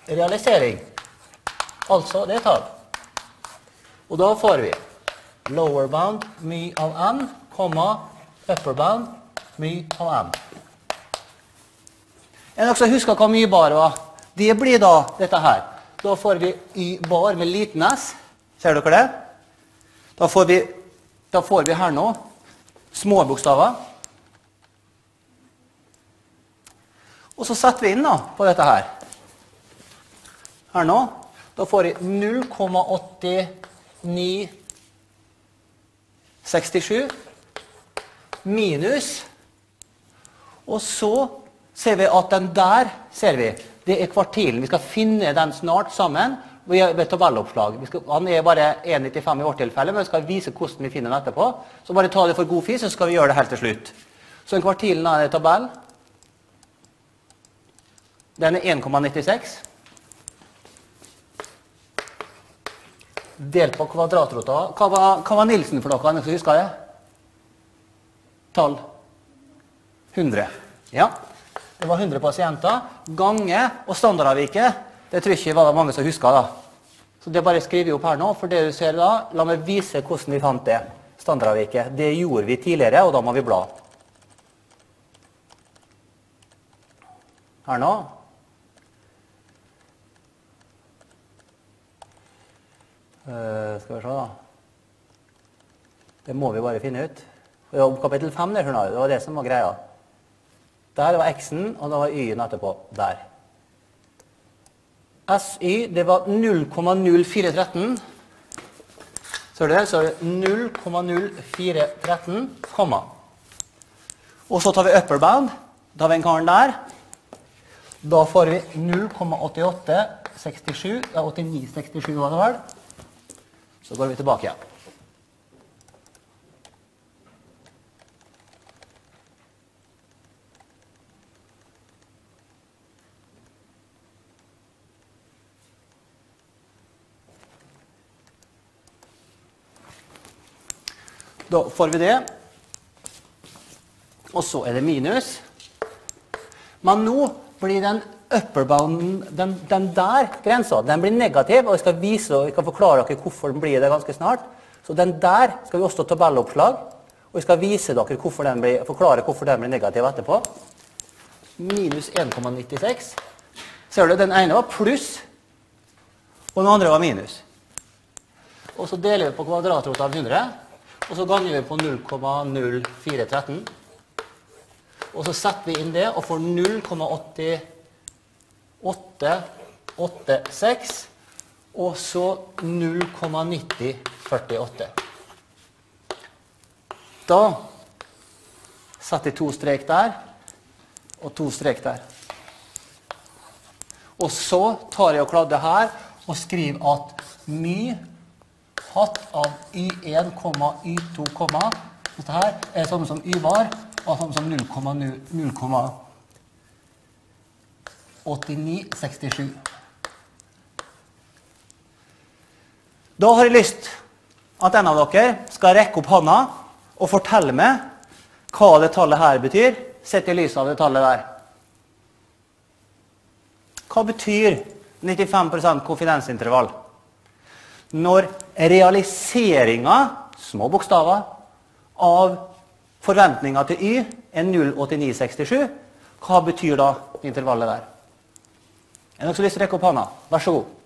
realisering. Altså, det er tall. Og da får vi lower bound, my av n, komma, upper bound, my av n. En også husker hva my bar var. Det blir da dette her. Da får vi y bar med liten s. Ser dere det? Da får vi her nå små bokstaver. Og så setter vi inn da på dette her. Her nå. Da får vi 0,8967 minus. Og så ser vi at den der, det er kvartilen. Vi skal finne den snart sammen ved tabelloppslag. Han er bare 1,95 i vårt tilfelle, men vi skal vise hvordan vi finner den etterpå. Så bare ta det for god fis, så skal vi gjøre det helt til slutt. Så en kvartilen er en tabell. Den er 1,96. Delt på kvadratrota. Hva var Nilsen for dere? Jeg husker det? Tall? 100. Ja. Det var 100 pasienter. Gange og standardavviket. Det tror jeg ikke var mange som husker da. Så det bare skriver vi opp her nå. For det du ser da, la meg vise hvordan vi fant det. Standardavviket. Det gjorde vi tidligere, og da må vi bla. Her nå. Skal vi se da. Det må vi bare finne ut. Kapittel 5 det var det som var greia. Der var x-en, og da var y-en etterpå. Der. SY, det var 0,0413. Ser du det? Så er det 0,0413, komma. Og så tar vi upper bound. Da har vi en karen der. Da får vi 0,8867. Det er 8967 var det vel. Så går vi tilbake igjen. Da får vi det. Og så er det minus. Men nå blir den upper bounden, den der grensa, den blir negativ, og jeg skal vise og jeg kan forklare dere hvorfor den blir det ganske snart. Så den der skal vi også ta tabelloppslag, og jeg skal vise dere forklare hvorfor den blir negativ etterpå. Minus 1,96. Ser du, den ene var pluss, og den andre var minus. Og så deler vi på kvadratrota av 100, og så ganger vi på 0,0413. Og så setter vi inn det, og får 0,8886, og så 0,9048. Da setter jeg 2 strek der, og 2 strek der. Og så tar jeg og kladder her, og skriver at my hatt av y1, y2, dette her er sånn som y var, og sånn som 0,8967. Da har jeg lyst at en av dere skal rekke opp hånda og fortelle meg hva det tallet her betyr, sett i lyset av det tallet der. Hva betyr 95% konfidensintervall? Når realiseringen, små bokstaver, av forventningen til y er 0,8967, hva betyr da intervallet der? Er det noen som lyst til å rekke opp hånda? Vær så god.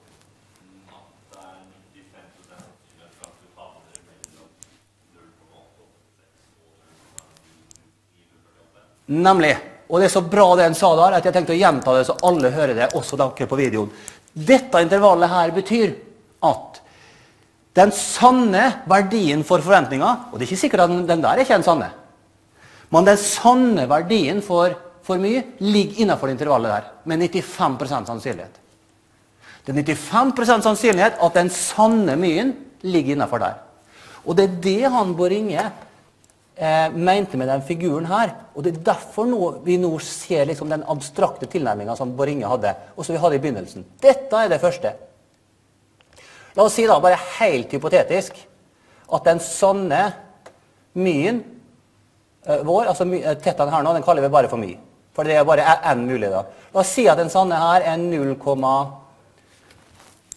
Nemlig. Og det er så bra det en sa der, at jeg tenkte å gjenta det så alle hører det, også dere på videoen. Dette intervallet her betyr at den sanne verdien for forventningen, og det er ikke sikkert at den der er ikke en sanne, men den sanne verdien for mye ligger innenfor intervallet der, med 95% sannsynlighet. Det er 95% sannsynlighet at den sanne myen ligger innenfor der. Og det er det han Boringe mente med den figuren her, og det er derfor vi nå ser liksom den abstrakte tilnærmingen som Boringe hadde, og som vi hadde i begynnelsen. Dette er det første. La oss si da, bare helt hypotetisk, at den sanne myen vår, altså tettene her nå, den kaller vi bare for my. For det er bare en mulig da. La oss si at den sanne her er 0,8967.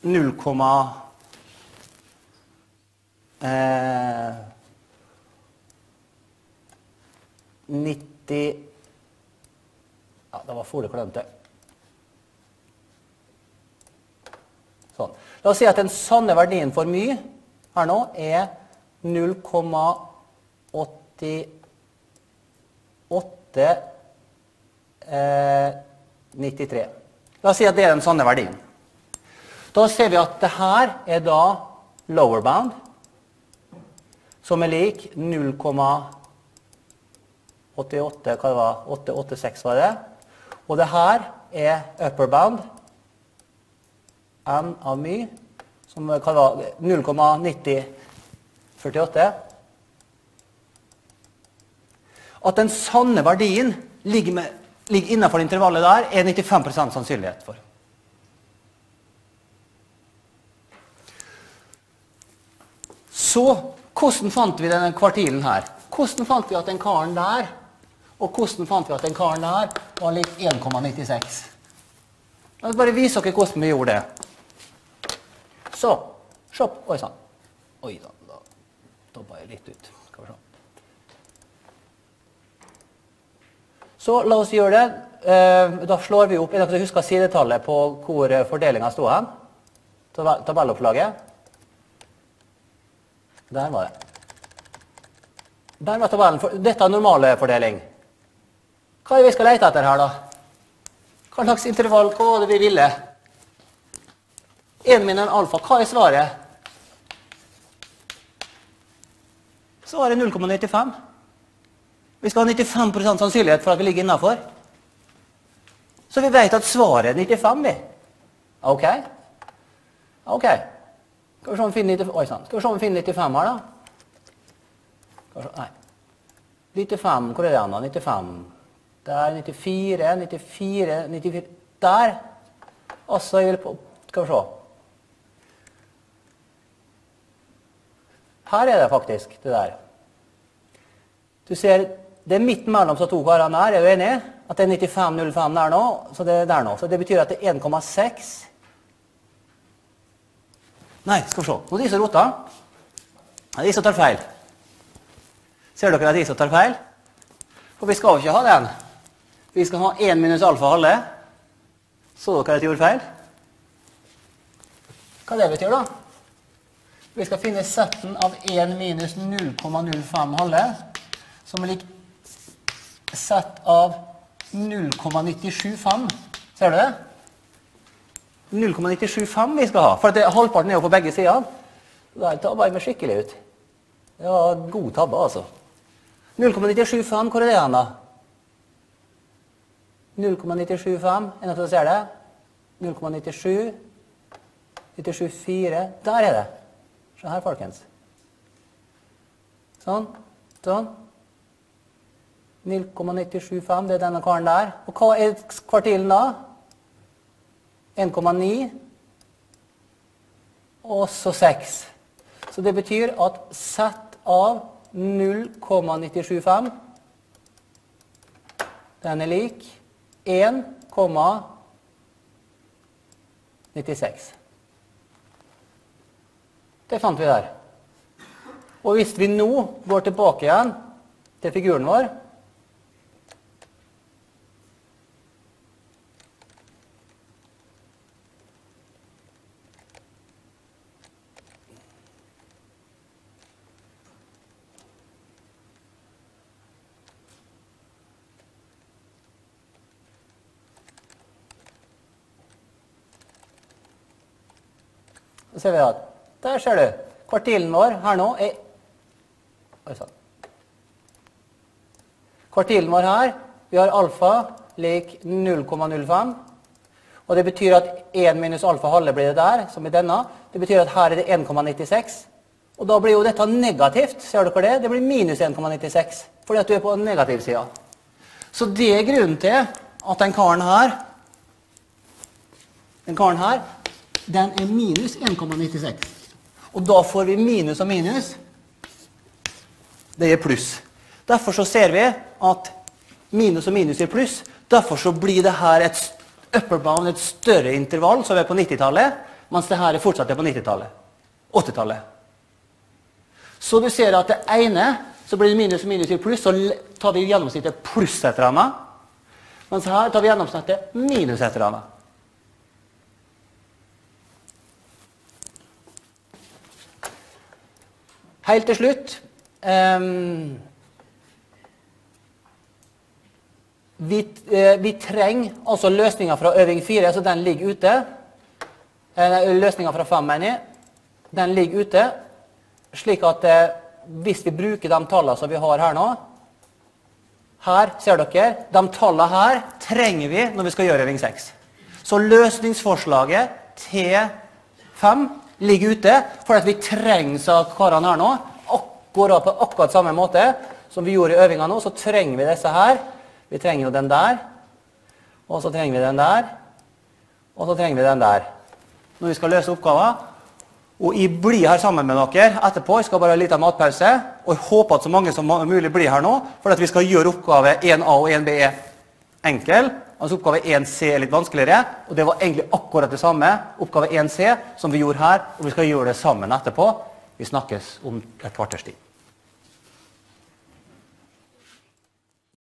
0,90. Ja, det var fole klemt det. Sånn. La oss si at den sanne verdien for my her nå er 0,8893. La oss si at det er den sanne verdien. Da ser vi at det her er da lower bound, som er lik 0,88, hva det var, 886 var det. Og det her er upper bound, n av my, som hva det var, 0,9048. At den sanne verdien ligger innenfor intervallet der, er 95% sannsynlighet for. Så, hvordan fant vi denne kvartilen her? Hvordan fant vi at den karen der, og hvordan fant vi at den karen der var lik 1,96? Jeg vil bare vise dere hvordan vi gjorde det. Så, se opp, oi sann. Oi da dobbet jeg litt ut. Skal vi se. Så, la oss gjøre det. Da slår vi opp, er dere husker sidetallet på hvor fordelingen stod hen? Tabellopplaget. Der var det. Der var tabellen. Dette er normale fordeling. Hva er det vi skal lete etter her da? Hva slags intervall, hva var det vi ville? 1 minus alfa, hva er svaret? Svaret er 0,95. Vi skal ha 95% sannsynlighet for at vi ligger innenfor. Så vi vet at svaret er 95, vi. Ok? Ok. Skal vi se om vi finner 95, oi sant. Skal vi se om vi finner 95 her da? Nei. 95, hvor er det han da? 95. Der, 94, 94, 94. Der. Og så jeg vil på, skal vi se. Her er det faktisk, det der. Du ser, det er midt mellom så to karene her, er du enig? At det er 95,05 der nå, så det er der nå. Så det betyr at det er 1,6. Nei, skal vi se. Nå er de som roter. Det er de som tar feil. Ser dere at de som tar feil? For vi skal jo ikke ha den. Vi skal ha 1 minus alfa halve. Så dere at de gjorde feil? Hva det betyr da? Vi skal finne setten av 1 minus 0,05 halve, som er lik sett av 0,975. Ser du det? 0,975 vi skal ha, for det, halvparten er jo på begge sider. Der tabber jeg meg skikkelig ut. Det var god tabbe, altså. 0,975, hvor er det igjen da? 0,975, er det noe som ser det? 0,97, 97,4, der er det. Se her, folkens. Sånn, sånn. 0,975, det er denne karen der. Og hva er kvartilen da? 1,9 og så 6. Så det betyr at sett av 0,975 den er lik 1,96. Det fant vi der. Og hvis vi nå går tilbake igjen til figuren vår, så ser vi at der ser du, kvartilen vår her nå er, kvartilen vår her, vi har alfa lik 0,05, og det betyr at 1 minus alfa halve blir det der, som i denne, det betyr at her er det 1,96, og da blir jo dette negativt, ser dere det? Det blir minus 1,96, fordi at du er på negativ siden. Så det er grunnen til at den karen her, den er minus 1,96. Og da får vi minus og minus. Det er pluss. Derfor så ser vi at minus og minus er pluss. Derfor så blir det her et upper bound, et større intervall, som er på 90-tallet. mens det her er fortsatt på 90-tallet, 80-tallet. Så du ser at det ene, så blir det minus og minus til pluss, så tar vi gjennomsnittet pluss et eller annet, mens her tar vi gjennomsnittet minus et eller annet. Helt til slutt, vi trenger altså løsninger fra øving 4, så den ligger ute. Løsninger fra 5, mener jeg. Den ligger ute, slik at hvis vi bruker de tallene som vi har her nå, her ser dere, de tallene her trenger vi når vi skal gjøre øving 6. Så løsningsforslaget T5 ligger ute, for at vi trenger så karene her nå, akkurat på akkurat samme måte som vi gjorde i øvinga nå, så trenger vi disse her. Vi trenger jo den der, og så trenger vi den der, og så trenger vi den der. Når vi skal løse oppgaver, og jeg blir her sammen med dere etterpå, jeg skal bare ha en liten matpause, og jeg håper at så mange som mulig blir her nå, for at vi skal gjøre oppgave 1A og 1B enkel, altså oppgave 1C er litt vanskeligere, og det var egentlig akkurat det samme, oppgave 1C, som vi gjorde her, og vi skal gjøre det sammen etterpå. Vi snakkes om et kvarters tid.